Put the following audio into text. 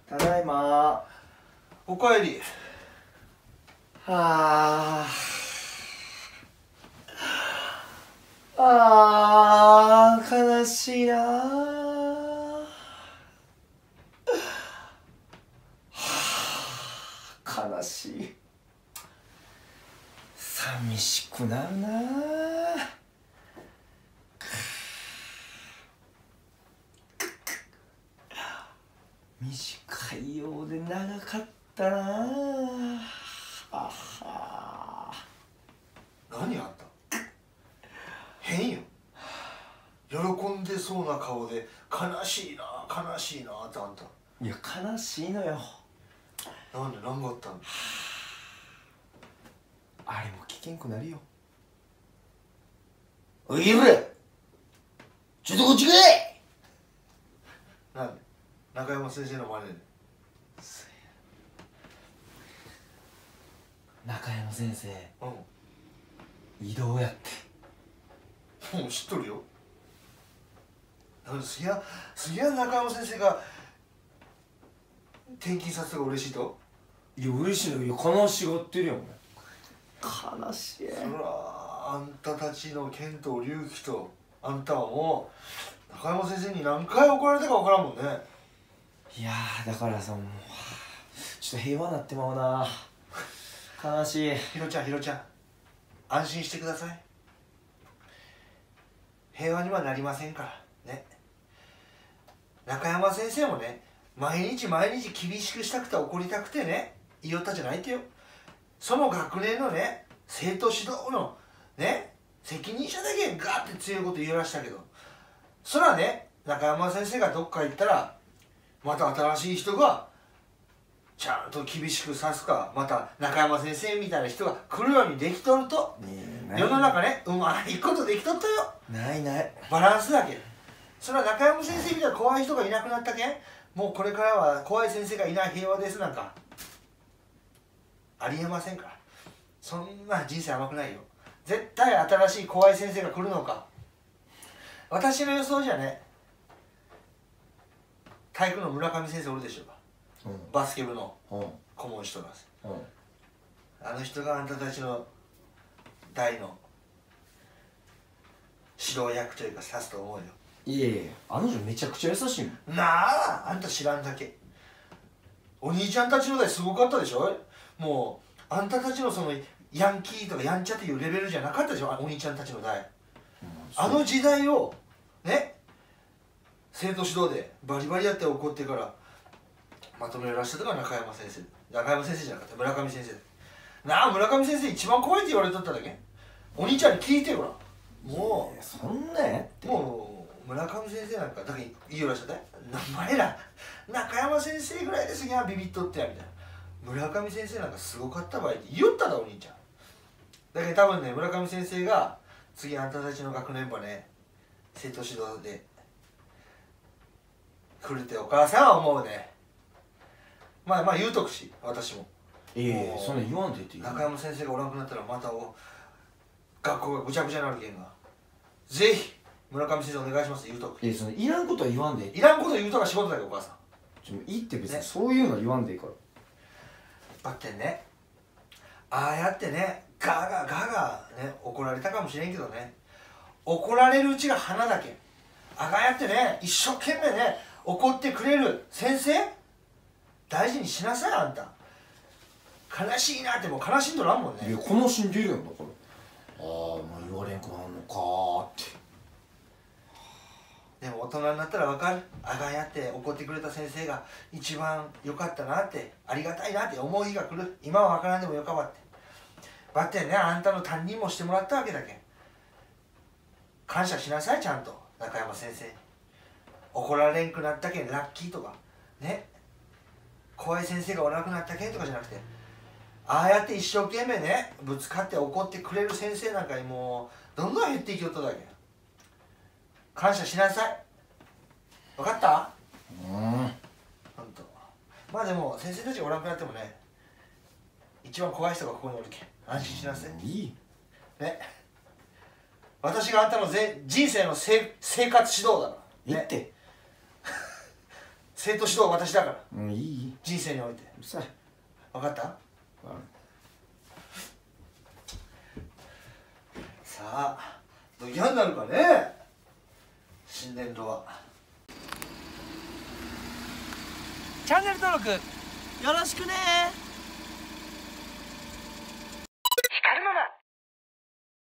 ただいま。 おかえり。 はあ悲しいなはあ悲しい。寂しくなるな。短いようで長かったなあ。 何あった？変よ。喜んでそうな顔で悲しいな悲しいなってあんた。 いや悲しいのよ。 なんで何があったんだ？ あれも聞けんくなるよ。おいれちょっとこっち来い。 なんで中山先生の真似で。 中山先生う異動やって。 ん、もう知っとるよ。なんで杉谷中山先生が転勤させたが嬉しいと？ いや嬉しいのよ。悲しがってるやん。悲しい。 そらあんたたちの健と龍樹とあんたはもう中山先生に何回怒られたか分からんもんね。 いやだからさ、もうちょっと平和なってまうな。悲しい。 ひろちゃん安心してください。平和にはなりませんからね。中山先生もね、毎日厳しくしたくて怒りたくてね言いよったじゃないってよ。その学年のね生徒指導のね責任者だけガーって強いこと言いましたけど、そらね中山先生がどっか行ったらまた新しい人がちゃんと厳しくさすか、また中山先生みたいな人が来るようにできとると、世の中ねうまいことできとったよ。 ないバランスだけ。それは中山先生みたいな怖い人がいなくなったけん、もうこれからは怖い先生がいない平和ですなんかありえませんから。そんな人生甘くないよ。絶対新しい怖い先生が来るのか。私の予想じゃね、体育の村上先生おるでしょうか、バスケ部の顧問してます。あの人があんたたちの代の指導役というか指すと思うよ。 いやいや、あの人めちゃくちゃ優しいもん。 なあ、あんた知らんだけ。お兄ちゃんたちの代すごかったでしょ。もうあんたたちのそのヤンキーとかやんちゃというレベルじゃなかったでしょ、お兄ちゃんたちの代。あの時代をね生徒指導でバリバリやって怒ってからまとめらしたのが中山先生。中山先生じゃなかった村上先生なあ。村上先生一番怖いって言われとっただけ。お兄ちゃんに聞いてよ。もうそんなやって。 もう村上先生なんかだけ言いよらしたね。名前ら中山先生ぐらいですぎゃビビっとってやみたいな。村上先生なんかすごかった場合って言いよっただお兄ちゃん。だけど多分ね村上先生が次あんたたちの学年ばね生徒指導で来るってお母さんは思うね。まあ言うとくし私も。 いやいやそんな言わんと言っていい。 中山先生がおらんくなったらまた学校がぐちゃぐちゃになるけんが、ぜひ村上先生お願いします言うとく。 いやそのいらんことは言わんで。 いらんこと言うとか仕事だよお母さん。 いいって別にそういうの言わんでいいから。 だってねああやってねガーガーね怒られたかもしれんけどね、怒られるうちが花だけん。ああやってね一生懸命ね怒ってくれる先生大事にしなさい。あんた悲しいなってもう悲しんどらんもんね。 いや悲しんでるやんだから。ああもう言われんくなるのかーって。 でも大人になったら分かる。あがやって怒ってくれた先生が一番良かったなってありがたいなって思う日が来る。今は分からんでもよかばってばってねあんたの担任もしてもらったわけだけん感謝しなさいちゃんと中山先生に。怒られんくなったけんラッキーとかね怖い先生がおらなくなったけんとかじゃなくて、ああやって一生懸命ねぶつかって怒ってくれる先生なんかにもうどんどん減っていきよっただけん。感謝しなさい。分かった？ほんと。まあでも先生たちがおらなくなってもね一番怖い人がここにおるけん安心しなさい。 いいね、私があんたの人生の生活指導だから、ね、 いいって生徒指導は私だから。 うん、いい。 人生において。 うるさい。 分かった？さあどぎゃんなるかね、新年度は。 チャンネル登録よろしくね。